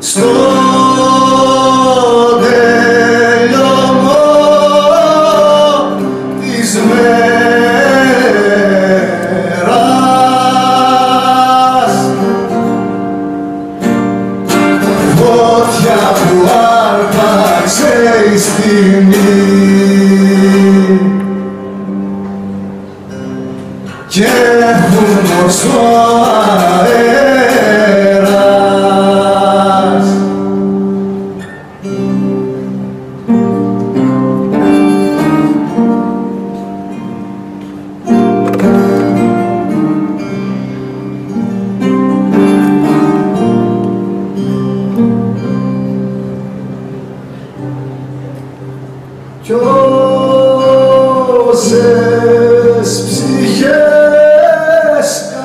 στο τελειωμό της μέρας, φωτιά που άρπαξε η στιγμή και φούρνος ο αέρας. Κι όσες ψυχές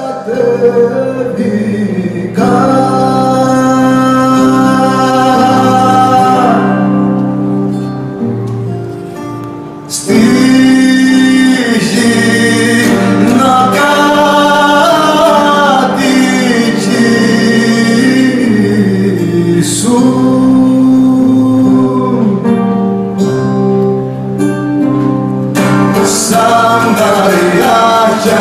κατέβηκαν στη γη να κατοικήσουν, σαν τα ριάκια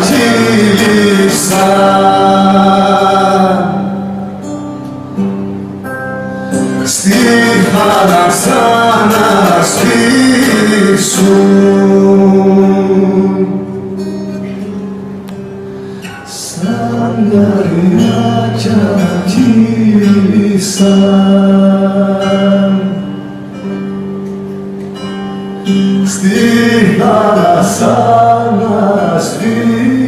κύλησαν στη θάλασσα να σβήσουν, σαν τα ριάκια κύλησαν στη θάλασσα να σβήσουν.